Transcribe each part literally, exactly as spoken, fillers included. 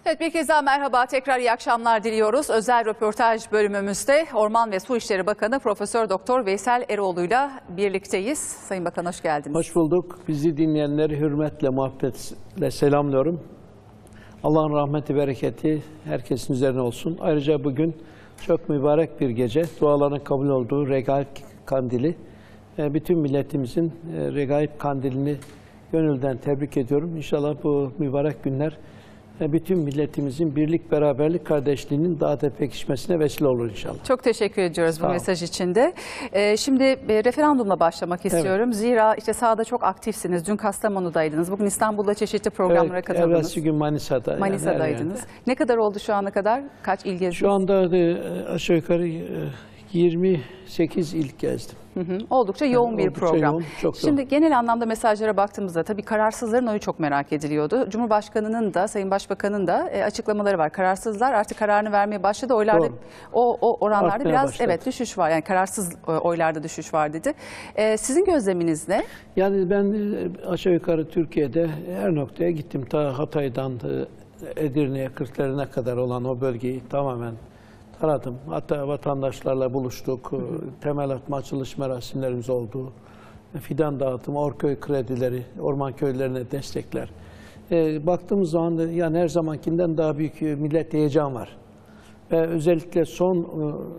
Evet, bir kez daha merhaba, tekrar iyi akşamlar diliyoruz. Özel röportaj bölümümüzde Orman ve Su İşleri Bakanı Profesör Doktor Veysel Eroğlu'yla birlikteyiz. Sayın Bakan, hoş geldiniz. Hoş bulduk. Bizi dinleyenleri hürmetle, muhabbetle selamlıyorum. Allah'ın rahmeti, bereketi herkesin üzerine olsun. Ayrıca bugün çok mübarek bir gece. Duaların kabul olduğu Regaib Kandili. Bütün milletimizin Regaib Kandilini gönülden tebrik ediyorum. İnşallah bu mübarek günler bütün milletimizin birlik, beraberlik, kardeşliğinin daha da pekişmesine vesile olur inşallah. Çok teşekkür ediyoruz bu mesaj için de. Ee, şimdi e, referandumla başlamak istiyorum. Evet. Zira işte sahada çok aktifsiniz. Dün Kastamonu'daydınız. Bugün İstanbul'da çeşitli programlara evet, katıldınız. Evvelsi gün Manisa'da. Manisa'daydınız. Yani ne kadar oldu şu ana kadar? Kaç il gezdiniz? Şu anda e, aşağı yukarı e, yirmi sekiz il gezdim. Hı hı. Oldukça yoğun yani, bir oldukça program. Yoğun, çok Şimdi yoğun. Genel anlamda mesajlara baktığımızda tabii kararsızların oyu çok merak ediliyordu. Cumhurbaşkanının da, Sayın Başbakan'ın da e, açıklamaları var. Kararsızlar artık kararını vermeye başladı. Oylarda o, o oranlarda Artmaya biraz başladı. evet düşüş var. Yani kararsız oylarda düşüş var dedi. E, sizin gözleminiz ne? Yani ben aşağı yukarı Türkiye'de her noktaya gittim. Ta Hatay'dan Edirne'ye, Kırklareli'ne kadar olan o bölgeyi tamamen aradım. Hatta vatandaşlarla buluştuk. Hı hı. Temel atma açılış merasimlerimiz oldu. Fidan dağıtımı, orköy kredileri, orman köylerine destekler. E, baktığımız zaman da yani her zamankinden daha büyük millet heyecan var. Ve özellikle son e,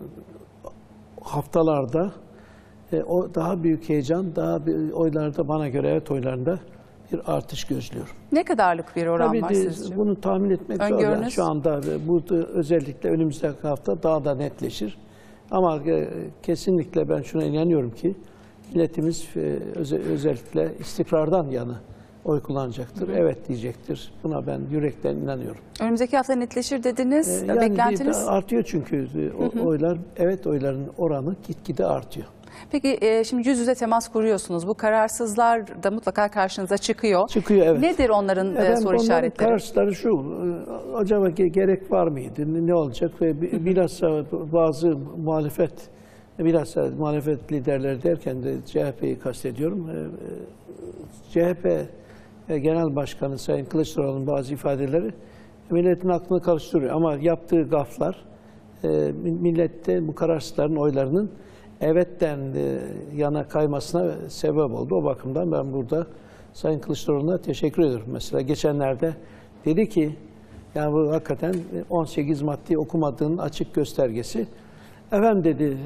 haftalarda e, o daha büyük heyecan, daha bir, oylarda bana göre evet oylarında bir artış gözlüyorum. Ne kadarlık bir oran Tabii var de, sizce? Bunu tahmin etmek zor. Yani şu anda bu özellikle önümüzdeki hafta daha da netleşir. Ama e, kesinlikle ben şuna inanıyorum ki milletimiz e, öze, özellikle istikrardan yana oy kullanacaktır. Hı hı. Evet diyecektir. Buna ben yürekten inanıyorum. Önümüzdeki hafta netleşir dediniz. E, yani Beklentiniz? Artıyor çünkü o, hı hı. oylar, evet oyların oranı gitgide artıyor. Peki e, şimdi yüz yüze temas kuruyorsunuz. Bu kararsızlar da mutlaka karşınıza çıkıyor. Çıkıyor, evet. Nedir onların evet, e, soru işaretleri? Kararsızları şu, acaba gerek var mıydı, ne olacak? Ve bilhassa bazı muhalefet, bilhassa muhalefet liderleri derken de C H P'yi kastediyorum. C H P Genel Başkanı Sayın Kılıçdaroğlu'nun bazı ifadeleri milletin aklını karıştırıyor. Ama yaptığı gaflar millette bu kararsızların oylarının evetten yana kaymasına sebep oldu. O bakımdan ben burada Sayın Kılıçdaroğlu'na teşekkür ediyorum. Mesela geçenlerde dedi ki, yani bu hakikaten on sekiz maddeyi okumadığının açık göstergesi. Efendim dedi,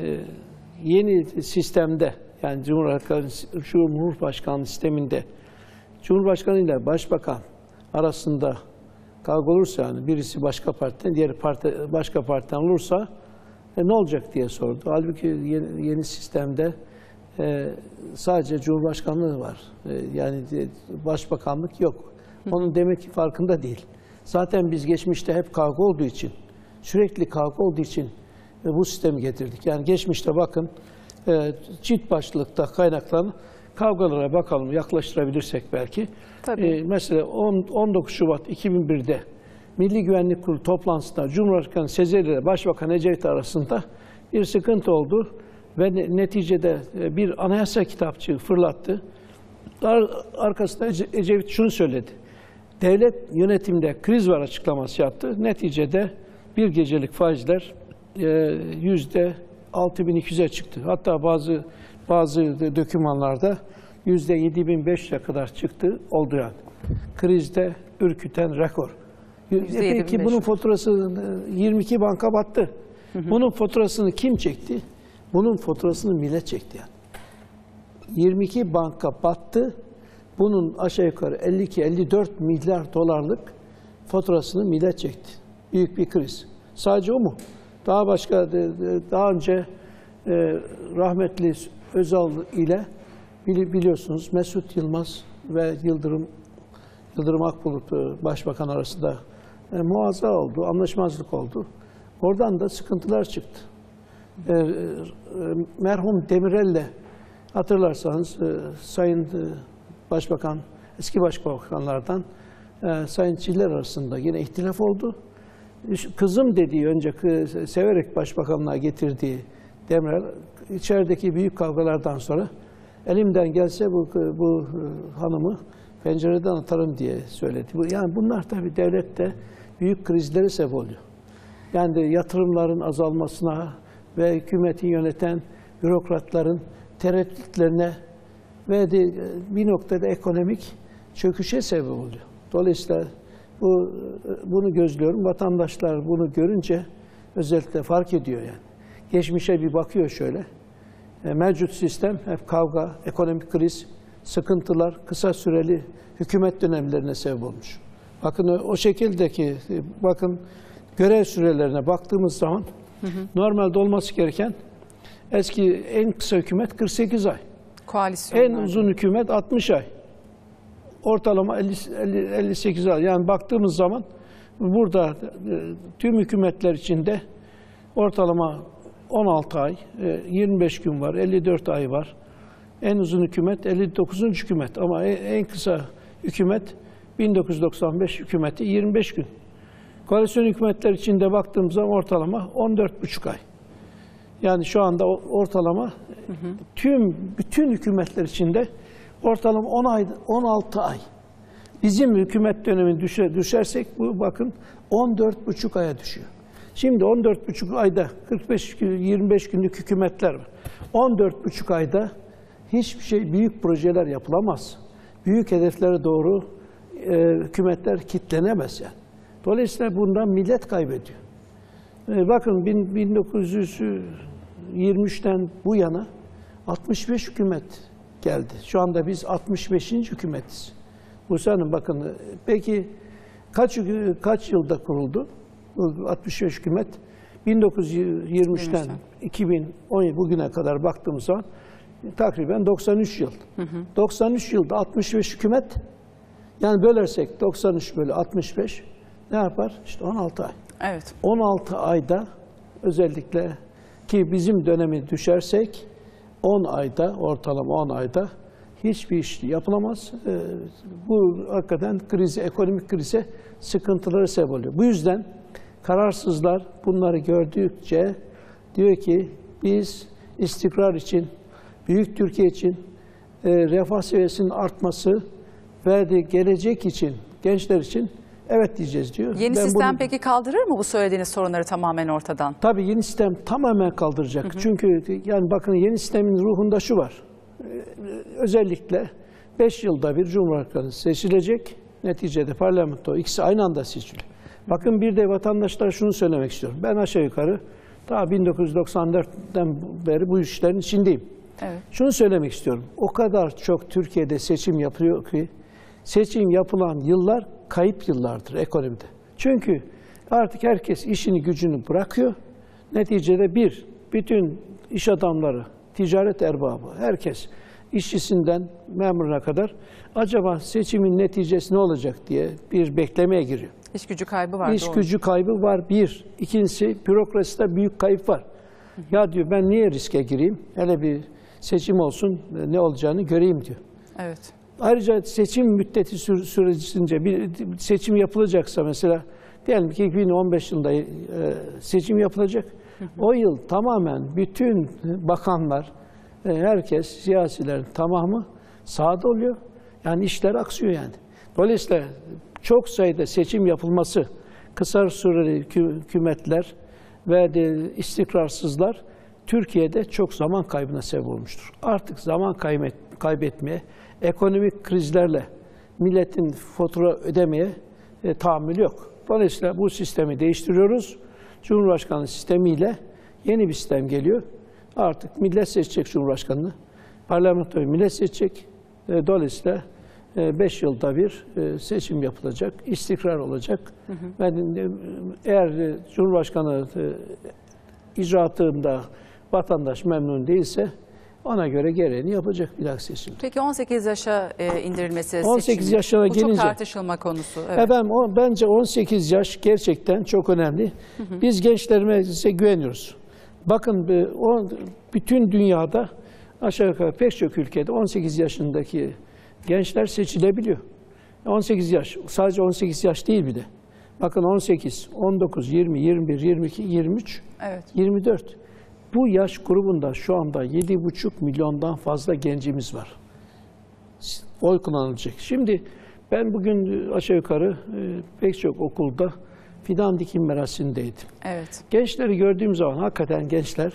yeni sistemde, yani Cumhurbaşkanlığı sisteminde Cumhurbaşkanı ile Başbakan arasında kavga olursa, yani birisi başka partiden, diğeri parti, başka partiden olursa E, ne olacak diye sordu. Halbuki yeni, yeni sistemde e, sadece Cumhurbaşkanlığı var. E, yani e, başbakanlık yok. Onun demek ki farkında değil. Zaten biz geçmişte hep kavga olduğu için, sürekli kavga olduğu için e, bu sistemi getirdik. Yani geçmişte bakın e, çift başlılıkta kaynaklanan kavgalara bakalım, yaklaştırabilirsek belki. E, mesela on dokuz Şubat iki bin bir'de Milli Güvenlik Kurulu toplantısında Cumhurbaşkanı Sezerli ile Başbakan Ecevit arasında bir sıkıntı oldu ve neticede bir anayasa kitapçığı fırlattı. Arkasında Ecevit şunu söyledi. Devlet yönetiminde kriz var açıklaması yaptı. Neticede bir gecelik faizler yüzde altı bin iki yüz'e çıktı. Hatta bazı bazı dokümanlarda yüzde yedi bin beş yüz'e kadar çıktı oldu yani. Krizde ürküten rekor. Peki bunun faturası yirmi iki banka battı. Hı hı. Bunun faturasını kim çekti? Bunun faturasını millet çekti yani. yirmi iki banka battı. Bunun aşağı yukarı elli iki elli dört milyar dolarlık faturasını millet çekti. Büyük bir kriz. Sadece o mu? Daha başka, daha önce rahmetli Özal ile biliyorsunuz Mesut Yılmaz ve Yıldırım Yıldırım Akbulut Başbakan arasında e, muazza oldu, anlaşmazlık oldu. Oradan da sıkıntılar çıktı. E, e, merhum Demirel'le hatırlarsanız e, Sayın e, Başbakan, eski başbakanlardan e, Sayın Çiller arasında yine ihtilaf oldu. Kızım dediği, önce severek başbakanlığa getirdiği Demirel, içerideki büyük kavgalardan sonra elimden gelse bu, bu hanımı pencereden atarım diye söyledi. Yani bunlar tabii devlette büyük krizlere sebep oluyor. Yani de yatırımların azalmasına ve hükümeti yöneten bürokratların tereddütlerine ve de bir noktada ekonomik çöküşe sebep oluyor. Dolayısıyla bu, bunu gözlüyorum. Vatandaşlar bunu görünce özellikle fark ediyor yani. Geçmişe bir bakıyor şöyle. E, mevcut sistem hep kavga, ekonomik kriz, sıkıntılar, kısa süreli hükümet dönemlerine sebep olmuş. Bakın o, o şekildeki, bakın görev sürelerine baktığımız zaman hı hı. normalde olması gereken eski en kısa hükümet kırk sekiz ay. En uzun hükümet altmış ay. Ortalama elli elli sekiz ay. Yani baktığımız zaman burada tüm hükümetler içinde ortalama on altı ay, yirmi beş gün var, elli dört ay var. En uzun hükümet elli dokuzuncu hükümet ama en kısa hükümet bin dokuz yüz doksan beş hükümeti yirmi beş gün. Koalisyon hükümetler içinde baktığımız zaman ortalama on dört buçuk ay. Yani şu anda ortalama hı hı. tüm bütün hükümetler içinde ortalama on ay, on altı ay. Bizim hükümet dönemini düşer, düşersek bu bakın on dört buçuk aya düşüyor. Şimdi on dört buçuk ayda kırk beş yirmi beş günlük hükümetler var. on dört buçuk ayda hiçbir şey, büyük projeler yapılamaz. Büyük hedeflere doğru e, hükümetler kitlenemez yani. Dolayısıyla bundan millet kaybediyor. E, bakın bin dokuz yüz yirmi üçten bu yana altmış beş hükümet geldi. Şu anda biz altmış beşinci hükümetiz. Bu sene bakın peki kaç kaç yılda kuruldu? Bu altmış beş hükümet bin dokuz yüz yirmi üçten iki bin on bugüne kadar baktığımız zaman takriben doksan üç yıl. Hı hı. doksan üç yılda altmış beş hükümet, yani bölersek doksan üç bölü altmış beş ne yapar? İşte on altı ay. Evet. on altı ayda özellikle ki bizim dönemi düşersek on ayda, ortalama on ayda hiçbir iş yapılamaz. Ee, bu hakikaten krize, ekonomik krize sıkıntıları sebep oluyor. Bu yüzden kararsızlar bunları gördükçe diyor ki biz istikrar için, büyük Türkiye için, e, refah seviyesinin artması ve de gelecek için, gençler için evet diyeceğiz diyor. Yeni ben sistem bunu, peki kaldırır mı bu söylediğiniz sorunları tamamen ortadan? Tabii yeni sistem tamamen kaldıracak. Hı hı. Çünkü yani bakın yeni sistemin ruhunda şu var. Özellikle beş yılda bir Cumhurbaşkanı seçilecek. Neticede parlamento ikisi aynı anda seçiliyor. Bakın bir de vatandaşlara şunu söylemek istiyorum. Ben aşağı yukarı daha bin dokuz yüz doksan dörtten beri bu işlerin içindeyim. Evet. Şunu söylemek istiyorum. O kadar çok Türkiye'de seçim yapılıyor ki seçim yapılan yıllar kayıp yıllardır ekonomide. Çünkü artık herkes işini gücünü bırakıyor. Neticede bir, bütün iş adamları, ticaret erbabı, herkes işçisinden memuruna kadar acaba seçimin neticesi ne olacak diye bir beklemeye giriyor. İş gücü kaybı var. İş gücü kaybı var bir. İkincisi bürokraside büyük kayıp var. Hı hı. Ya diyor ben niye riske gireyim? Hele bir seçim olsun ne olacağını göreyim diyor. Evet. Ayrıca seçim müddeti sürecince bir seçim yapılacaksa mesela diyelim ki iki bin on beş yılında seçim yapılacak. Hı hı. O yıl tamamen bütün bakanlar, herkes, siyasilerin tamamı sahada oluyor. Yani işler aksıyor yani. Dolayısıyla çok sayıda seçim yapılması, kısa süreli hükümetler ve de istikrarsızlar Türkiye'de çok zaman kaybına sebep olmuştur. Artık zaman kaybet, kaybetmeye, ekonomik krizlerle milletin fatura ödemeye e, tahammül yok. Dolayısıyla bu sistemi değiştiriyoruz. Cumhurbaşkanlığı sistemiyle yeni bir sistem geliyor. Artık millet seçecek Cumhurbaşkanını. Parlamentoyu millet seçecek. E, dolayısıyla beş yılda bir seçim yapılacak, istikrar olacak. Hı hı. Ve eğer Cumhurbaşkanı icraatında vatandaş memnun değilse ona göre gereğini yapacak bir dahaki seçim. Peki on sekiz yaşa indirilmesi on sekiz seçimi, yaşına bu gelince, çok tartışılma konusu. Evet. Efendim, o, bence on sekiz yaş gerçekten çok önemli. Hı hı. Biz gençlerimize güveniyoruz. Bakın o, bütün dünyada aşağı yukarı pek çok ülkede on sekiz yaşındaki gençler seçilebiliyor. on sekiz yaş, sadece on sekiz yaş değil bir de. Bakın on sekiz, on dokuz, yirmi, yirmi bir, yirmi iki, yirmi üç, evet. yirmi dört. Bu yaş grubunda şu anda yedi buçuk milyondan fazla gencimiz var. Oy kullanılacak. Şimdi ben bugün aşağı yukarı pek çok okulda fidan dikim merasimindeydim. Evet. Gençleri gördüğüm zaman hakikaten gençler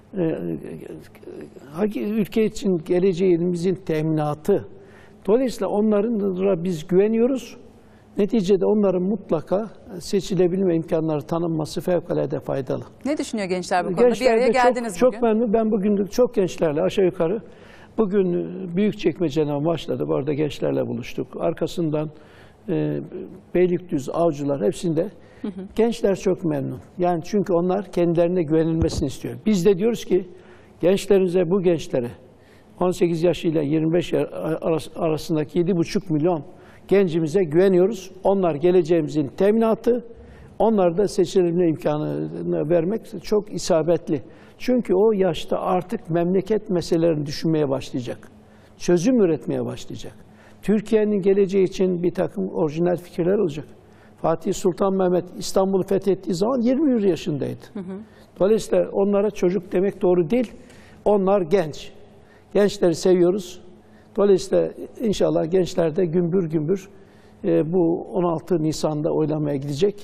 e, ülke için geleceğimizin teminatı. Dolayısıyla onlara biz güveniyoruz. Neticede onların mutlaka seçilebilme imkanları tanınması fevkalade faydalı. Ne düşünüyor gençler bu konuda? Bir araya geldiniz çok, bugün. Çok memnun. Ben bugün çok gençlerle aşağı yukarı bugün Büyükçekmece'den başladı. Bu arada gençlerle buluştuk. Arkasından e, Beylikdüzü, Avcılar hepsinde hı hı. Gençler çok memnun. Yani çünkü onlar kendilerine güvenilmesini istiyor. Biz de diyoruz ki gençlerimize, bu gençlere on sekiz yaş ile yirmi beş yaş arasındaki yedi buçuk milyon gencimize güveniyoruz. Onlar geleceğimizin teminatı. Onlara da seçilebilme imkanını vermek çok isabetli. Çünkü o yaşta artık memleket meselelerini düşünmeye başlayacak. Çözüm üretmeye başlayacak. Türkiye'nin geleceği için bir takım orijinal fikirler olacak. Fatih Sultan Mehmet İstanbul'u fethettiği zaman yirmi bir yaşındaydı. Hı hı. Dolayısıyla onlara çocuk demek doğru değil. Onlar genç. Gençleri seviyoruz. Dolayısıyla inşallah gençler de gümbür gümbür e, bu on altı Nisan'da oylamaya gidecek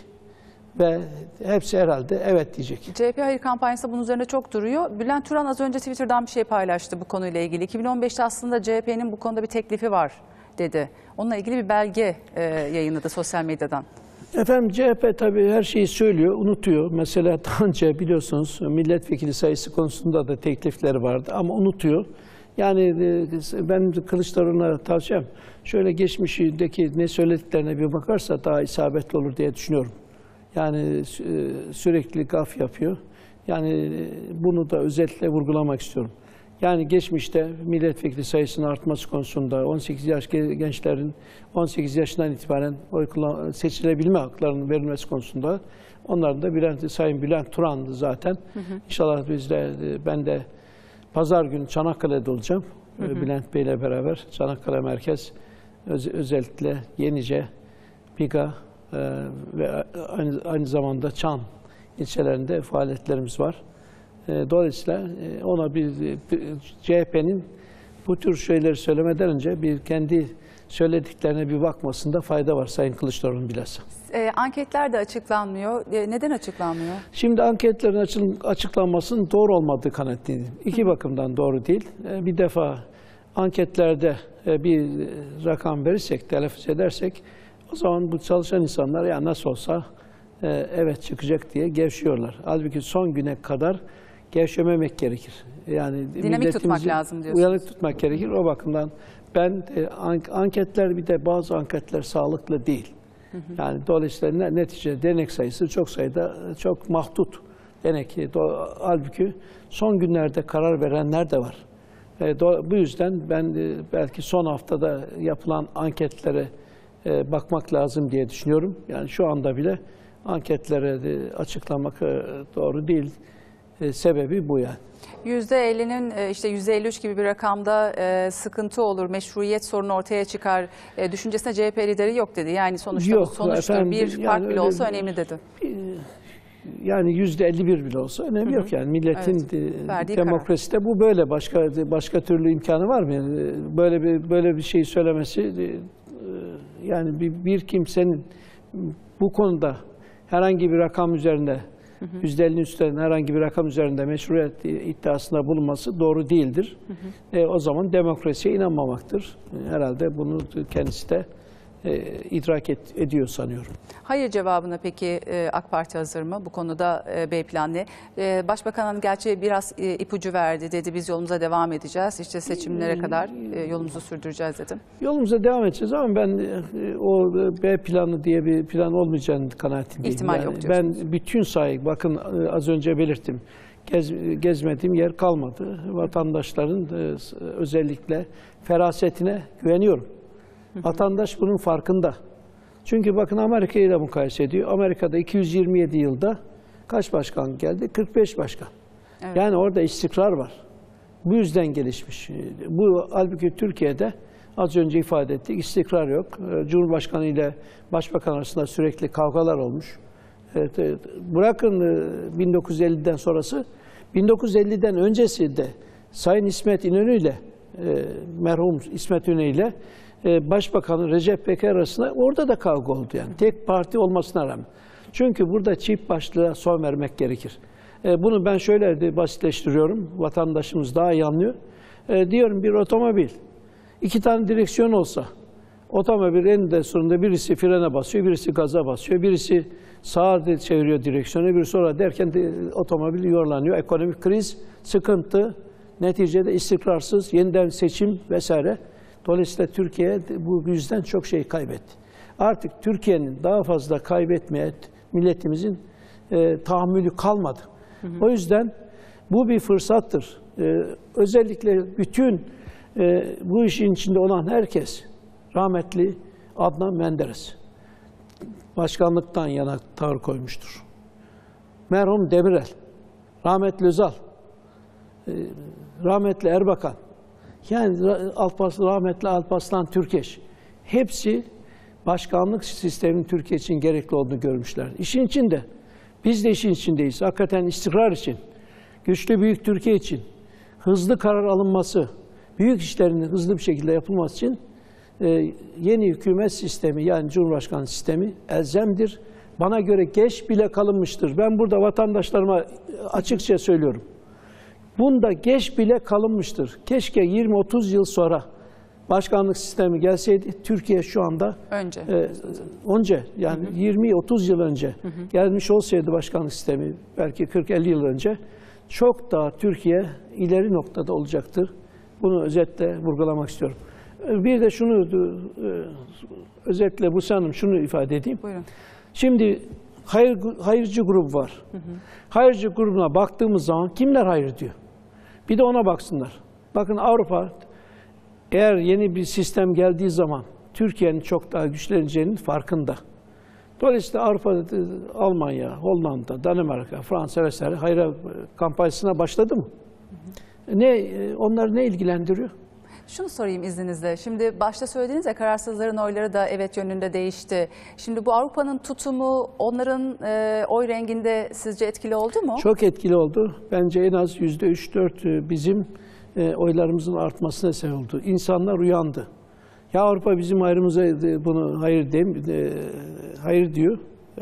ve hepsi herhalde evet diyecek. C H P hayır kampanyası bunun üzerine çok duruyor. Bülent Turan az önce Twitter'dan bir şey paylaştı bu konuyla ilgili. iki bin on beşte aslında C H P'nin bu konuda bir teklifi var dedi. Onunla ilgili bir belge e, yayınladı sosyal medyadan. Efendim C H P tabii her şeyi söylüyor, unutuyor. Mesela daha önce biliyorsunuz milletvekili sayısı konusunda da teklifleri vardı ama unutuyor. Yani ben Kılıçdaroğlu'na tavsiyem şöyle geçmişindeki ne söylediklerine bir bakarsa daha isabetli olur diye düşünüyorum. Yani sürekli gaf yapıyor. Yani bunu da özellikle vurgulamak istiyorum. Yani geçmişte milletvekili sayısının artması konusunda on sekiz yaş gençlerin on sekiz yaşından itibaren oy seçilebilme haklarının verilmesi konusunda onların da Bülent, Sayın Bülent Turan'dı zaten. Hı hı. İnşallah biz de ben de Pazar günü Çanakkale'de olacağım. Hı hı. Bülent Bey'le beraber Çanakkale Merkez öz, özellikle Yenice, Biga e, ve aynı, aynı zamanda Çan ilçelerinde faaliyetlerimiz var. E, dolayısıyla e, ona bir, bir C H P'nin bu tür şeyleri söylemeden önce bir kendi söylediklerine bir bakmasında fayda var Sayın Kılıçdaroğlu'nun bilhassa. E, anketler de açıklanmıyor. E, neden açıklanmıyor? Şimdi anketlerin açıklanmasının doğru olmadığı kanaatindeyim. İki bakımdan doğru değil. E, bir defa anketlerde e, bir rakam verirsek, telaffuz edersek o zaman bu çalışan insanlar ya nasıl olsa e, evet çıkacak diye gevşiyorlar. Halbuki son güne kadar gevşememek gerekir. Yani dinamik tutmak lazım diyorsunuz. Uyanık tutmak gerekir. O bakımdan ben e, anketler bir de bazı anketler sağlıklı değil. Hı hı. Yani dolayısıyla neticede denek sayısı çok sayıda çok mahdut denek. Halbuki son günlerde karar verenler de var. E, do, bu yüzden ben e, belki son haftada yapılan anketlere e, bakmak lazım diye düşünüyorum. Yani şu anda bile anketlere de açıklamak e, doğru değil. E, sebebi bu yani. yüzde ellinin işte yüzde elli üç gibi bir rakamda e, sıkıntı olur, meşruiyet sorunu ortaya çıkar e, düşüncesine C H P lideri yok dedi. Yani sonuçta yok, bu sonuçtur. Efendim, bir fark yani bile olsa önemli dedi. Yani yüzde elli bir bile olsa önemi hı hı. yok yani milletin evet, demokraside bu böyle başka başka türlü imkanı var mı? Yani böyle bir böyle bir şey söylemesi yani bir, bir kimsenin bu konuda herhangi bir rakam üzerinde yüzde ellinin üstünde herhangi bir rakam üzerinde meşruiyet iddiasında bulunması doğru değildir. Hı hı. E, o zaman demokrasiye inanmamaktır. E, herhalde bunu kendisi de e, idrak et, ediyor sanıyorum. Hayır cevabına peki e, AK Parti hazır mı? Bu konuda e, B planı. E, Başbakanın gerçi biraz e, ipucu verdi. Dedi biz yolumuza devam edeceğiz. İşte seçimlere kadar e, yolumuzu sürdüreceğiz dedim. Yolumuza devam edeceğiz ama ben e, o B planı diye bir plan olmayacağını kanaatindeyim. İhtimal yani yok diyorsunuz. Ben bütün sahayı bakın e, az önce belirttim. Gez, gezmediğim yer kalmadı. Vatandaşların e, özellikle ferasetine güveniyorum. Vatandaş bunun farkında. Çünkü bakın Amerika'yı da mukayese ediyor. Amerika'da iki yüz yirmi yedi yılda kaç başkan geldi? kırk beş başkan. Evet. Yani orada istikrar var. Bu yüzden gelişmiş. Bu halbuki Türkiye'de az önce ifade ettik istikrar yok. Cumhurbaşkanı ile başbakan arasında sürekli kavgalar olmuş. Evet, evet. Bırakın bin dokuz yüz elliden sonrası, bin dokuz yüz elliden öncesi de Sayın İsmet İnönü ile merhum İsmet İnönü ile Başbakanı Recep Peker arasında orada da kavga oldu yani. Tek parti olmasına rağmen. Çünkü burada çift başlılığa son vermek gerekir. E, bunu ben şöyle de basitleştiriyorum. Vatandaşımız daha iyi anlıyor. E, diyorum bir otomobil. İki tane direksiyon olsa, otomobil eninde sonunda birisi frene basıyor, birisi gaza basıyor, birisi sağa çeviriyor direksiyonu, birisi sonra derken de, otomobil yuvarlanıyor. Ekonomik kriz, sıkıntı, neticede istikrarsız, yeniden seçim vesaire. Dolayısıyla Türkiye bu yüzden çok şey kaybetti. Artık Türkiye'nin daha fazla kaybetmeye milletimizin e, tahammülü kalmadı. Hı hı. O yüzden bu bir fırsattır. E, özellikle bütün e, bu işin içinde olan herkes, rahmetli Adnan Menderes başkanlıktan yana tavır koymuştur. Merhum Demirel, rahmetli Özal, e, rahmetli Erbakan, yani Alparslan, rahmetli Alparslan Türkeş, hepsi başkanlık sisteminin Türkiye için gerekli olduğunu görmüşler. İşin içinde, biz de işin içindeyiz. Hakikaten istikrar için, güçlü büyük Türkiye için, hızlı karar alınması, büyük işlerin hızlı bir şekilde yapılması için e, yeni hükümet sistemi, yani Cumhurbaşkanı sistemi elzemdir. Bana göre geç bile kalınmıştır. Ben burada vatandaşlarıma açıkça söylüyorum. Bunda geç bile kalınmıştır. Keşke yirmi otuz yıl sonra başkanlık sistemi gelseydi, Türkiye şu anda önce, e, önce yani yirmi otuz yıl önce hı hı. gelmiş olsaydı başkanlık sistemi, belki kırk elli yıl önce, çok daha Türkiye ileri noktada olacaktır. Bunu özetle vurgulamak istiyorum. Bir de şunu e, özetle bu sanım şunu ifade edeyim. Buyurun. Şimdi hayır, hayırcı grup var. Hı hı. Hayırcı grubuna baktığımız zaman kimler hayır diyor? Bir de ona baksınlar. Bakın Avrupa, eğer yeni bir sistem geldiği zaman Türkiye'nin çok daha güçleneceğinin farkında. Dolayısıyla Avrupa, Almanya, Hollanda, Danimarka, Fransa vesaire hayır kampanyasına başladı mı? Hı hı. Ne, onları ne ilgilendiriyor? Şunu sorayım izninizle. Şimdi başta söylediğiniz ya, kararsızların oyları da evet yönünde değişti. Şimdi bu Avrupa'nın tutumu onların e, oy renginde sizce etkili oldu mu? Çok etkili oldu. Bence en az yüzde üç dört bizim e, oylarımızın artmasına sebep oldu. İnsanlar uyandı. Ya Avrupa bizim ayrımıza bunu hayır dem, e, hayır diyor.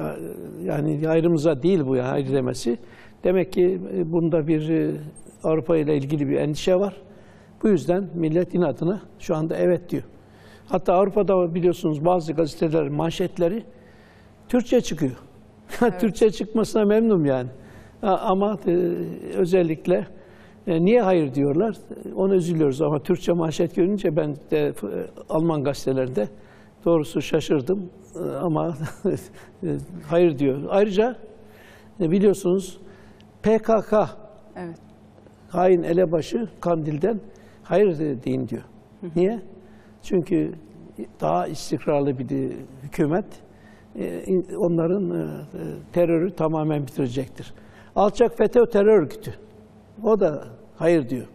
Yani ayrımıza değil bu, yani hayır demesi. Demek ki bunda bir e, Avrupa ile ilgili bir endişe var. Bu yüzden millet inadına şu anda evet diyor. Hatta Avrupa'da biliyorsunuz bazı gazeteler manşetleri Türkçe çıkıyor. Evet. Türkçe çıkmasına memnunum yani. Ama e, özellikle e, niye hayır diyorlar? Onu üzülüyoruz ama Türkçe manşet görünce ben de e, Alman gazetelerinde doğrusu şaşırdım. E, ama e, hayır diyor. Ayrıca e, biliyorsunuz P K K, evet, hain elebaşı Kandil'den hayır deyin diyor. Hı hı. Niye? Çünkü daha istikrarlı bir hükümet onların terörü tamamen bitirecektir. Alçak FETÖ terör örgütü, o da hayır diyor.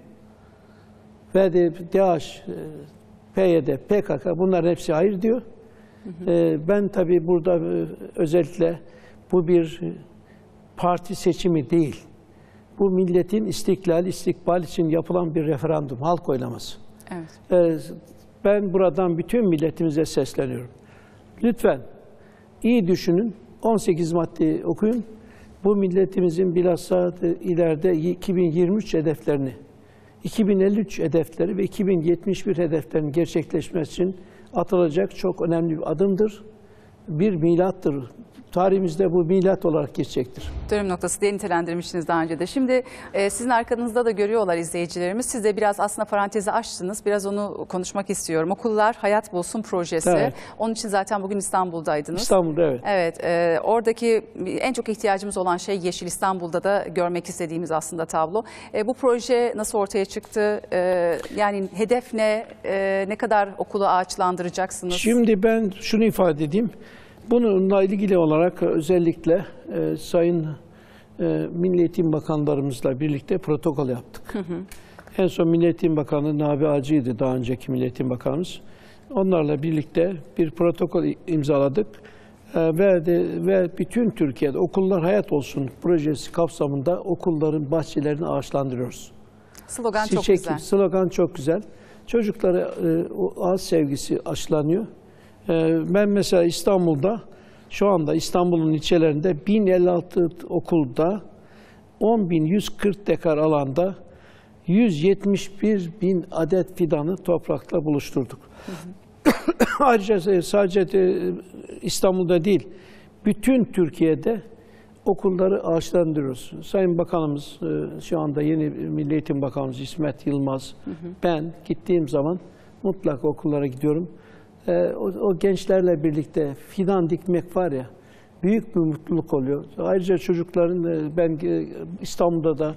Ve de DAEŞ, P Y D, P K K, bunların hepsi hayır diyor. Hı hı. Ben tabii burada özellikle bu bir parti seçimi değil. Bu milletin istiklal, istikbal için yapılan bir referandum, halk oylaması. Evet. Ben buradan bütün milletimize sesleniyorum. Lütfen iyi düşünün, on sekiz maddeyi okuyun. Bu milletimizin bilhassa ileride iki bin yirmi üç hedeflerini, iki bin elli üç hedefleri ve iki bin yetmiş bir hedeflerinin gerçekleşmesi için atılacak çok önemli bir adımdır. Bir milattır. Tarihimizde bu milat olarak geçecektir. Dönüm noktası diye nitelendirmiştiniz daha önce de. Şimdi e, sizin arkanızda da görüyorlar izleyicilerimiz. Siz de biraz aslında parantezi açtınız. Biraz onu konuşmak istiyorum. Okullar Hayat Bulsun projesi. Evet. Onun için zaten bugün İstanbul'daydınız. İstanbul'da, evet. Evet. E, oradaki en çok ihtiyacımız olan şey yeşil. İstanbul'da da görmek istediğimiz aslında tablo. E, bu proje nasıl ortaya çıktı? E, yani hedef ne? E, ne kadar okulu ağaçlandıracaksınız? Şimdi ben şunu ifade edeyim. Bununla ilgili olarak özellikle e, Sayın e, Milli Eğitim Bakanlarımızla birlikte protokol yaptık. Hı hı. En son Milli Eğitim Bakanı Nabi Ağacı'ydı, daha önceki Milli Eğitim Bakanımız. Onlarla birlikte bir protokol imzaladık e, ve de, ve bütün Türkiye'de Okullar Hayat Olsun projesi kapsamında okulların bahçelerini ağaçlandırıyoruz. Slogan Çiçek, çok güzel. Slogan çok güzel. Çocuklara e, o ağaç sevgisi aşılanıyor. Ben mesela İstanbul'da Şu anda İstanbul'un ilçelerinde bin elli altı okulda on bin yüz kırk dekar alanda yüz yetmiş bir bin adet fidanı toprakla buluşturduk. Hı hı. Ayrıca sadece İstanbul'da değil, bütün Türkiye'de okulları ağaçlandırıyoruz. Sayın Bakanımız, şu anda yeni Milli Eğitim Bakanımız İsmet Yılmaz, hı hı. ben gittiğim zaman mutlaka okullara gidiyorum. O, o gençlerle birlikte fidan dikmek var ya, büyük bir mutluluk oluyor. Ayrıca çocukların, ben İstanbul'da da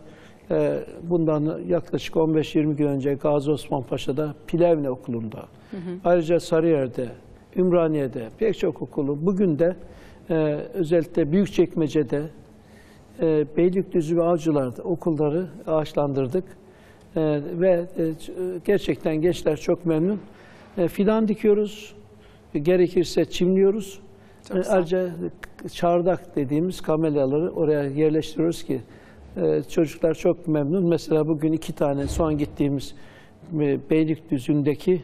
bundan yaklaşık on beş yirmi gün önce Gazi Osman Paşa'da Plevne Okulu'nda, hı hı. ayrıca Sarıyer'de, Ümraniye'de pek çok okulu, bugün de e, özellikle Büyükçekmece'de, e, Beylikdüzü ve Avcılar'da okulları ağaçlandırdık. E, ve e, gerçekten gençler çok memnun. E, fidan dikiyoruz, gerekirse çimliyoruz. E, ayrıca çardak dediğimiz kamelyaları oraya yerleştiriyoruz ki e, çocuklar çok memnun. Mesela bugün iki tane son gittiğimiz e, Beylikdüzü'ndeki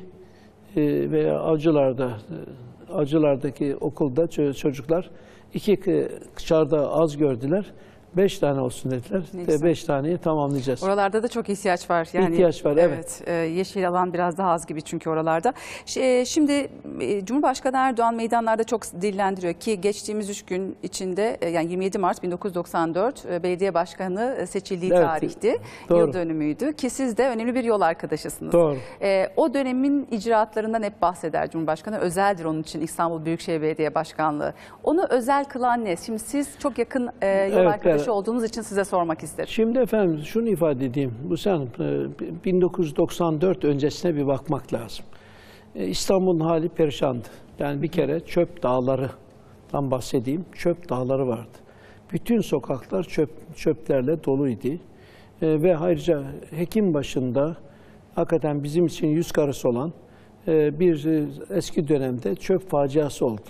e, veya Avcılar'da, e, Avcılar'daki okulda çocuklar iki çardağı az gördüler. Beş tane olsun dediler ve beş taneyi tamamlayacağız. Oralarda da çok ihtiyaç var. Yani, ihtiyaç var, evet. evet. E, yeşil alan biraz daha az gibi çünkü oralarda. E, şimdi e, Cumhurbaşkanı Erdoğan meydanlarda çok dillendiriyor ki geçtiğimiz üç gün içinde e, yani yirmi yedi Mart bin dokuz yüz doksan dört e, belediye başkanı seçildiği evet, tarihti. Doğru. Yıl dönümüydü ki siz de önemli bir yol arkadaşısınız. Doğru. E, o dönemin icraatlarından hep bahseder Cumhurbaşkanı. Özeldir onun için İstanbul Büyükşehir Belediye Başkanlığı. Onu özel kılan ne? Şimdi siz çok yakın e, yol evet, arkadaşı evet. olduğunuz için size sormak isterim. Şimdi efendim şunu ifade edeyim. Bu sen bin dokuz yüz doksan dört öncesine bir bakmak lazım. İstanbul'un hali perişandı. Yani bir kere çöp dağlarından bahsedeyim. Çöp dağları vardı. Bütün sokaklar çöp çöplerle doluydu. Ve ayrıca Hekimbaşı'nda hakikaten bizim için yüz karası olan bir eski dönemde çöp faciası oldu.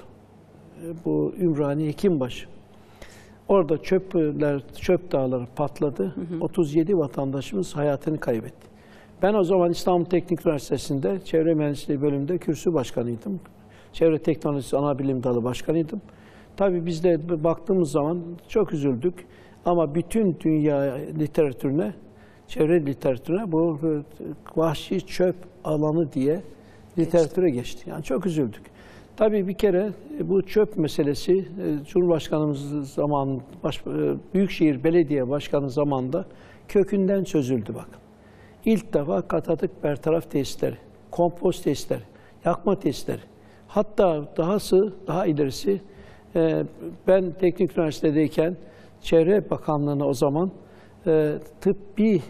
Bu Ümraniye Hekimbaşı. Orada çöpler, çöp dağları patladı. Hı hı. otuz yedi vatandaşımız hayatını kaybetti. Ben o zaman İstanbul Teknik Üniversitesi'nde Çevre Mühendisliği bölümünde kürsü başkanıydım. Çevre Teknolojisi Anabilim Dalı başkanıydım. Tabii biz de baktığımız zaman çok üzüldük. Ama bütün dünya literatürüne, çevre literatürüne bu vahşi çöp alanı diye literatüre geçti. Yani çok üzüldük. Tabii bir kere bu çöp meselesi Cumhurbaşkanımız zamanı, Büyükşehir Belediye Başkanı zamanında kökünden çözüldü bakın. İlk defa kat atık bertaraf tesisleri, kompost tesisleri, yakma tesisleri. Hatta dahası, daha ilerisi ben Teknik Üniversitedeyken Çevre Bakanlığı'na o zaman tıbbi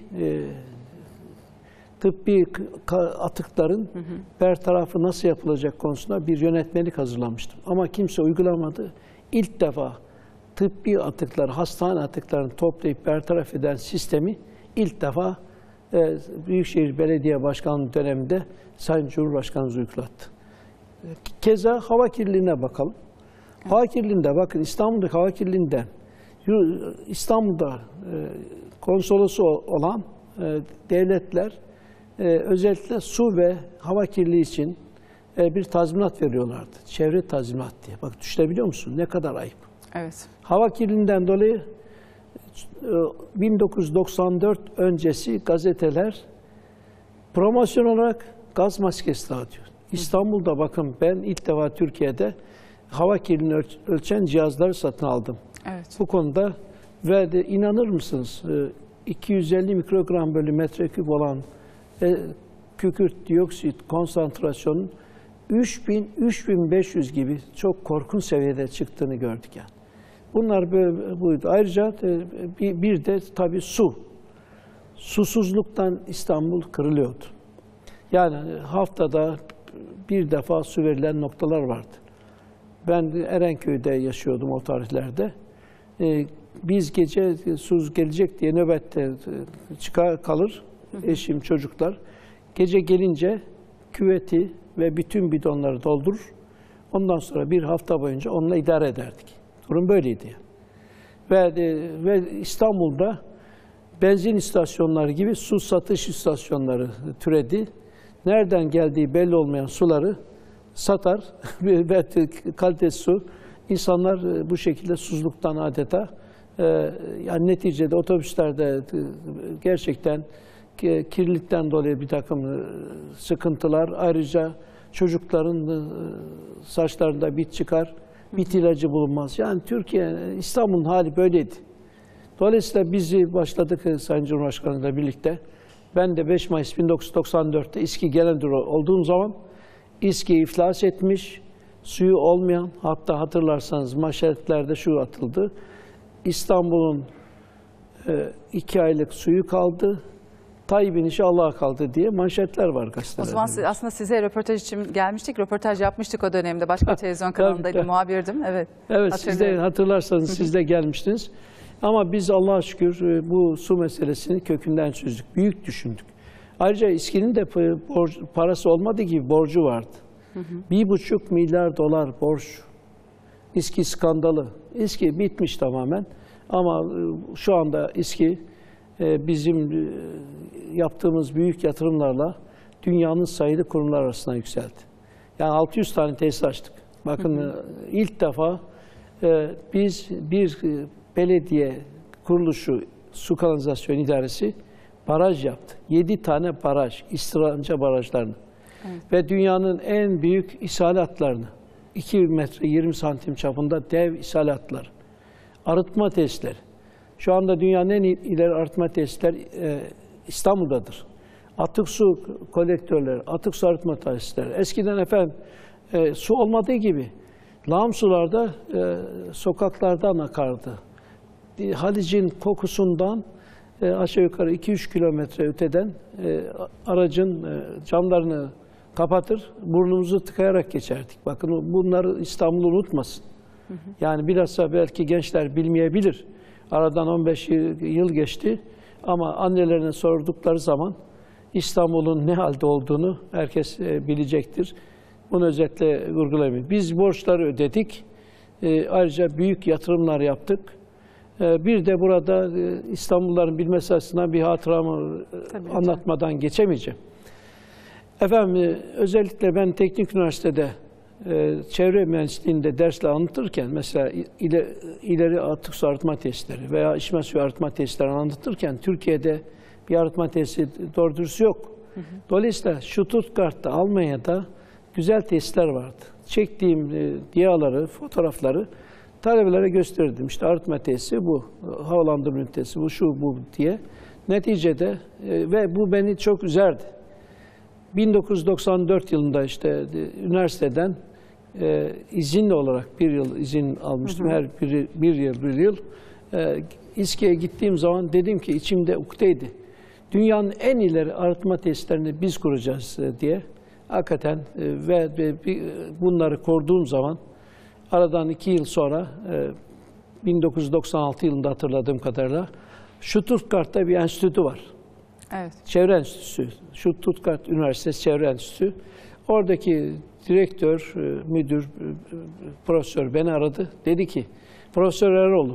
tıbbi atıkların hı hı. bertarafı nasıl yapılacak konusunda bir yönetmelik hazırlamıştım. Ama kimse uygulamadı. İlk defa tıbbi atıklar, hastane atıklarını toplayıp bertaraf eden sistemi ilk defa e, Büyükşehir Belediye Başkanlığı döneminde Sayın Cumhurbaşkanımız uygulattı. Keza hava kirliliğine bakalım. Evet. Hava kirliliğinde bakın İstanbul'daki hava kirliliğinden İstanbul'da e, konsolosu olan e, devletler Ee, özellikle su ve hava kirliliği için e, bir tazminat veriyorlardı. Çevre tazminat diye. Bak düşünebiliyor musun? Ne kadar ayıp. Evet. Hava kirliliğinden dolayı e, bin dokuz yüz doksan dört öncesi gazeteler promosyon olarak gaz maskesi dağıtıyor. İstanbul'da bakın ben ilk defa Türkiye'de hava kirliliğini öl ölçen cihazları satın aldım. Evet. Bu konuda ve de inanır mısınız e, iki yüz elli mikrogram bölü metreküp olan ve kükürt dioksit konsantrasyonun üç bin üç bin beş yüz gibi çok korkunç seviyede çıktığını gördük yani. Bunlar böyle buydu. Ayrıca bir, bir de tabii su. Susuzluktan İstanbul kırılıyordu. Yani haftada bir defa su verilen noktalar vardı. Ben Erenköy'de yaşıyordum o tarihlerde. Biz gece su gelecek diye nöbette çıkar kalır. Eşim, çocuklar. Gece gelince küveti ve bütün bidonları doldurur. Ondan sonra bir hafta boyunca onunla idare ederdik. Durum böyleydi. Ve, ve İstanbul'da benzin istasyonları gibi su satış istasyonları türedi. Nereden geldiği belli olmayan suları satar ve kaliteli su İnsanlar bu şekilde susuzluktan adeta, yani neticede otobüslerde gerçekten kirlilikten dolayı bir takım sıkıntılar, ayrıca çocukların saçlarında bit çıkar, bit ilacı bulunmaz. Yani Türkiye, İstanbul'un hali böyleydi. Dolayısıyla biz başladık Sayın Cumhurbaşkanı'yla birlikte. Ben de beş Mayıs bin dokuz yüz doksan dört'te İSKİ Genel Müdürü olduğum zaman İSKİ iflas etmiş, suyu olmayan, hatta hatırlarsanız manşetlerde şu atıldı: İstanbul'un e, iki aylık suyu kaldı, Tayyip'in işi Allah'a kaldı diye manşetler var gazetelerde. O zaman siz, aslında size röportaj için gelmiştik, röportaj yapmıştık o dönemde. Başka bir televizyon kanalındaydım, muhabirdim. Evet, evet siz de hatırlarsanız siz de gelmiştiniz. Ama biz Allah'a şükür bu su meselesini kökünden çözdük, büyük düşündük. Ayrıca İSKİ'nin de borç, parası olmadığı gibi borcu vardı. Hı hı. Bir buçuk milyar dolar borç. İSKİ skandalı. İSKİ bitmiş tamamen. Ama şu anda İSKİ bizim yaptığımız büyük yatırımlarla dünyanın sayılı kurumlar arasına yükseldi. Yani altı yüz tane tesis açtık. Bakın, hı hı, ilk defa biz bir belediye kuruluşu, su kanalizasyon idaresi baraj yaptı. Yedi tane baraj, İstiranca barajlarını. Evet. Ve dünyanın en büyük ishalatlarını, iki metre yirmi santim çapında dev ishalatlar, arıtma tesisleri. Şu anda dünyanın en ileri arıtma tesisleri e, İstanbul'dadır. Atık su kolektörleri, atık su arıtma tesisleri. Eskiden efendim e, su olmadığı gibi lağım sularda e, sokaklardan akardı. Halic'in kokusundan e, aşağı yukarı iki üç kilometre öteden e, aracın e, camlarını kapatır, burnumuzu tıkayarak geçerdik. Bakın, bunları İstanbul unutmasın. Hı hı. Yani bilhassa belki gençler bilmeyebilir. Aradan on beş yıl geçti ama annelerine sordukları zaman İstanbul'un ne halde olduğunu herkes e, bilecektir. Bunu özetle vurgulayayım. Biz borçları ödedik. E, ayrıca büyük yatırımlar yaptık. Bir de burada İstanbulluların bilmesi açısından bir hatıramı Tabii anlatmadan hocam. geçemeyeceğim. Efendim, özellikle ben teknik üniversitede çevre mühendisliğinde dersle anlatırken, mesela ileri atık su arıtma tesisleri veya içme suyu arıtma tesisleri anlatırken Türkiye'de bir arıtma tesisi doğru dürüst yok. Hı hı. Dolayısıyla Stuttgart'ta, Almanya'da güzel tesisler vardı. Çektiğim diyaları, fotoğrafları talebelere gösterdim. İşte arıtma tesisi bu, havalandırma ünitesi bu, şu bu diye. Neticede e, ve bu beni çok üzerdi. bin dokuz yüz doksan dört yılında işte e, üniversiteden e, izinli olarak bir yıl izin almıştım. Hı hı. Her bir, bir yıl bir yıl. E, İSKİ'ye gittiğim zaman dedim ki içimde ukteydi. Dünyanın en ileri arıtma tesislerini biz kuracağız e, diye. Hakikaten e, ve, ve bunları kurduğum zaman aradan iki yıl sonra, bin dokuz yüz doksan altı yılında hatırladığım kadarıyla, Stuttgart'ta bir enstitü var. Evet. Çevre Enstitüsü. Stuttgart Üniversitesi Çevre Enstitüsü. Oradaki direktör, müdür, profesör beni aradı. Dedi ki, Profesör Eroğlu,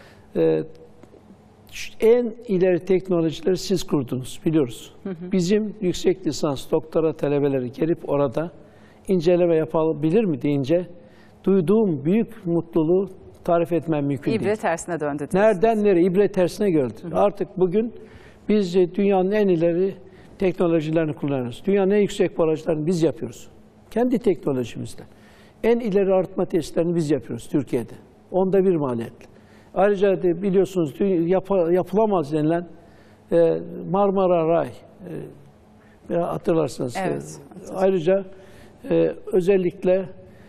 en ileri teknolojileri siz kurdunuz, biliyoruz. Hı hı. Bizim yüksek lisans, doktora talebeleri gelip orada inceleme yapabilir mi deyince, duyduğum büyük mutluluğu tarif etmem mümkün İbre değil. İbre tersine döndü diyorsunuz. Nereden nereye? İbre tersine gördü. Hı hı. Artık bugün biz dünyanın en ileri teknolojilerini kullanıyoruz. Dünyanın en yüksek barajlarını biz yapıyoruz. Kendi teknolojimizle. En ileri arıtma tesislerini biz yapıyoruz Türkiye'de. Onda bir maliyetle. Ayrıca de biliyorsunuz yap, yapılamaz denilen e, Marmara Ray, e, hatırlarsınız. Evet. E, ayrıca e, özellikle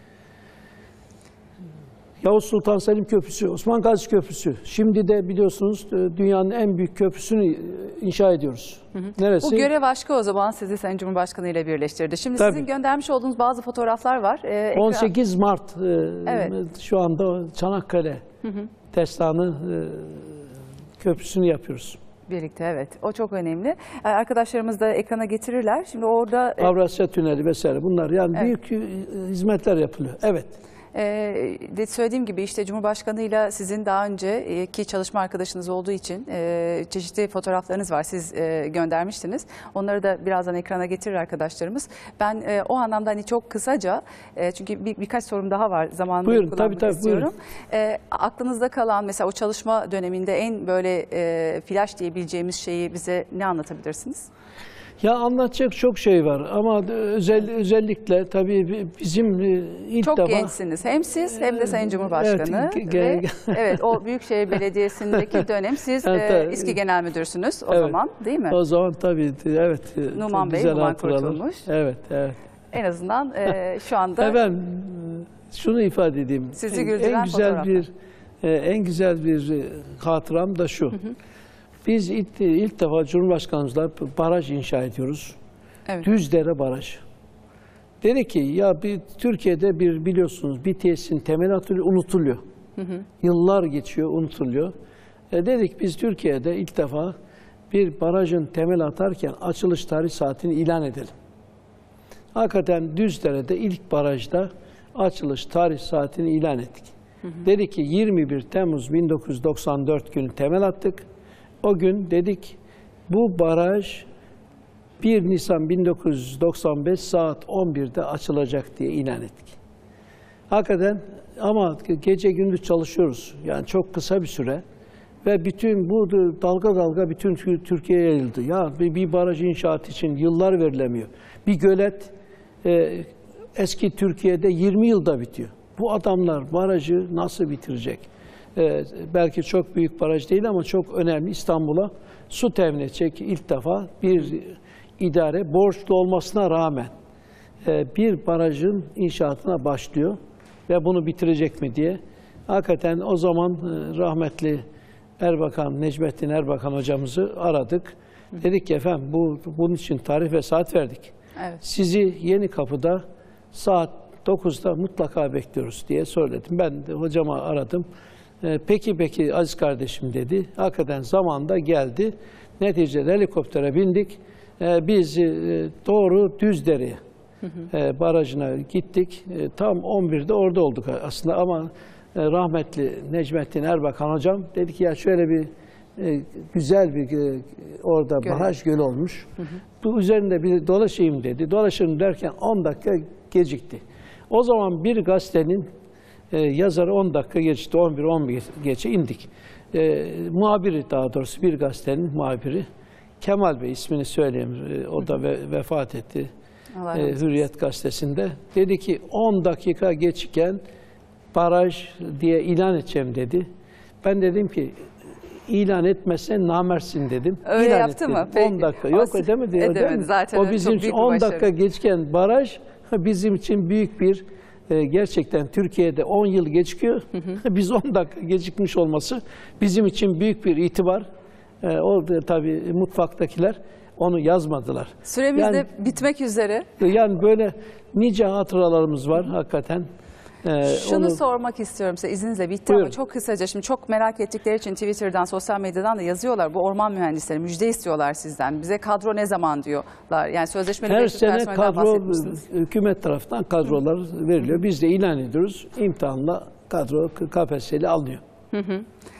Yavuz Sultan Selim Köprüsü, Osman Gazi Köprüsü. Şimdi de biliyorsunuz dünyanın en büyük köprüsünü inşa ediyoruz. Hı hı. Neresi? Bu görev aşkı o zaman sizi Sayın Cumhurbaşkanı ile birleştirdi. Şimdi Tabii. sizin göndermiş olduğunuz bazı fotoğraflar var. Ee, on sekiz Mart e, evet. şu anda Çanakkale hı hı. Destanı e, köprüsünü yapıyoruz. Birlikte, evet. O çok önemli. Arkadaşlarımız da ekrana getirirler. Şimdi orada... Avrasya Tüneli vesaire bunlar yani evet. büyük hizmetler yapılıyor. Evet. Ee, de söylediğim gibi işte Cumhurbaşkanı'yla sizin daha önceki çalışma arkadaşınız olduğu için e, çeşitli fotoğraflarınız var. Siz e, göndermiştiniz. Onları da birazdan ekrana getirir arkadaşlarımız. Ben e, o anlamda hani çok kısaca e, çünkü bir, birkaç sorum daha var. Zamanında buyurun, kullanmak tabii, tabii, istiyorum. E, aklınızda kalan mesela o çalışma döneminde en böyle e, flash diyebileceğimiz şeyi bize ne anlatabilirsiniz? Ya anlatacak çok şey var ama özel, özellikle tabii bizim ilk çok defa... Çok gençsiniz. Hem siz hem de Sayın Cumhurbaşkanı. Evet, ve, evet o Büyükşehir Belediyesi'ndeki dönem siz evet, e, İSKİ Genel Müdürsünüz o evet, zaman değil mi? O zaman tabii evet. Numan Bey, Numan Kurtulmuş. Evet, evet. En azından e, şu anda... Ben şunu ifade edeyim. Sizi en, güldüren en güzel fotoğraflar. bir en güzel bir hatıram da şu. Hı hı. Biz ilk, ilk defa Cumhurbaşkanımızla baraj inşa ediyoruz. Evet. Düzdere Barajı. Dedi ki ya bir Türkiye'de bir biliyorsunuz bir tesisin temeli atılıyor, unutuluyor. Hı hı. Yıllar geçiyor, unutuluyor. E dedik biz Türkiye'de ilk defa bir barajın temel atarken açılış tarih saatini ilan edelim. Hakikaten Düzdere'de ilk barajda açılış tarih saatini ilan ettik. Hı hı. Dedi ki yirmi bir Temmuz bin dokuz yüz doksan dört günü temel attık. O gün dedik bu baraj bir Nisan bin dokuz yüz doksan beş saat on birde açılacak diye ilan ettik. Hakikaten ama gece gündüz çalışıyoruz. Yani çok kısa bir süre. Ve bütün bu dalga dalga bütün Türkiye'ye yayıldı. Ya bir, bir baraj inşaatı için yıllar verilemiyor. Bir gölet e, eski Türkiye'de yirmi yılda bitiyor. Bu adamlar barajı nasıl bitirecek? Ee, belki çok büyük baraj değil ama çok önemli. İstanbul'a su temin edecek ilk defa bir idare borçlu olmasına rağmen e, bir barajın inşaatına başlıyor ve bunu bitirecek mi diye. Hakikaten o zaman e, rahmetli Erbakan, Necmettin Erbakan hocamızı aradık. Hı. Dedik ki efendim bu, bunun için tarih ve saat verdik. Evet. Sizi Yenikapı'da saat dokuzda mutlaka bekliyoruz diye söyledim. Ben de hocama aradım. Peki peki aziz kardeşim dedi. Hakikaten zamanda geldi. Neticede helikoptere bindik. Biz doğru Düzdere'ye barajına gittik. Tam on birde orada olduk aslında ama rahmetli Necmettin Erbakan hocam dedi ki ya şöyle bir güzel bir orada Göl. baraj gölü olmuş. Hı hı. Bu üzerinde bir dolaşayım dedi. Dolaşırım derken on dakika gecikti. O zaman bir gazetenin e, yazarı on dakika geçti, on bir on bir geçe indik. E, muhabiri daha doğrusu bir gazetenin muhabiri Kemal Bey ismini söyleyeyim. E, o da ve, vefat etti e, Hürriyet gazetesinde. Dedi ki on dakika geçken baraj diye ilan edeceğim dedi. Ben dedim ki ilan etmezsen namersin dedim. Öyle ilan yaptı mı? on dakika. Yok edemedi. Edemedi zaten. O bizim için on dakika geçken baraj bizim için büyük bir e, gerçekten Türkiye'de on yıl gecikiyor. Hı hı. Biz on dakika gecikmiş olması bizim için büyük bir itibar. E, orada tabii mutfaktakiler onu yazmadılar. Süremiz yani, de bitmek üzere. Yani böyle nice hatıralarımız var hakikaten. Ee, Şunu onu... sormak istiyorum size izninizle bitti Buyurun. Ama çok kısaca şimdi çok merak ettikleri için Twitter'dan, sosyal medyadan da yazıyorlar. Bu orman mühendisleri müjde istiyorlar sizden. Bize kadro ne zaman diyorlar? Yani sözleşmeli her sene kadro hükümet tarafından kadrolar Hı. veriliyor. Biz de ilan ediyoruz. İmtihanla kadro K P S S'li alınıyor. Hı hı.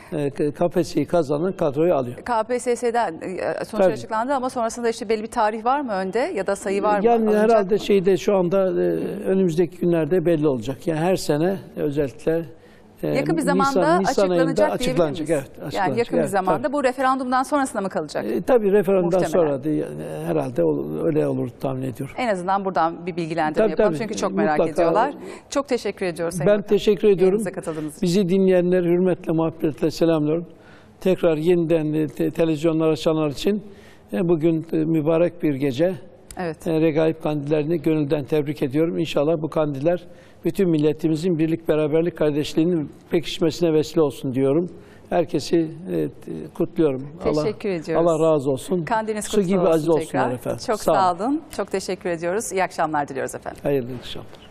K P S S'yi kazanan kadroyu alıyor. K P S S'den sonuç açıklandı ama sonrasında işte belli bir tarih var mı önde ya da sayı var mı? Yani Alınacak herhalde mı? şeyde şu anda önümüzdeki günlerde belli olacak. Yani her sene özellikle yakın bir zamanda Nisan, açıklanacak, Nisan açıklanacak. Evet, açıklanacak. Yani yakın evet, bir zamanda tabii. Bu referandumdan sonrasında mı kalacak? E, tabii referandumdan sonra da herhalde öyle olur tahmin ediyorum. En azından buradan bir bilgilendirme tabii, yapalım tabii, çünkü çok merak mutlaka. ediyorlar. Çok teşekkür ediyoruz. Ben Bakan. teşekkür ediyorum. Katıldığınız Bizi dinleyenler hürmetle, muhabbetle selamlıyorum. Tekrar yeniden te televizyonlar açanlar için bugün mübarek bir gece. Evet. Regaib kandillerini gönülden tebrik ediyorum. İnşallah bu kandiller bütün milletimizin birlik, beraberlik, kardeşliğinin pekişmesine vesile olsun diyorum. Herkesi evet, kutluyorum. Teşekkür Allah, ediyoruz. Allah razı olsun. Kandiliniz Su gibi aziz olsunlar efendim. Çok sağ, sağ olun. Çok teşekkür ediyoruz. İyi akşamlar diliyoruz efendim. Hayırlı akşamlar.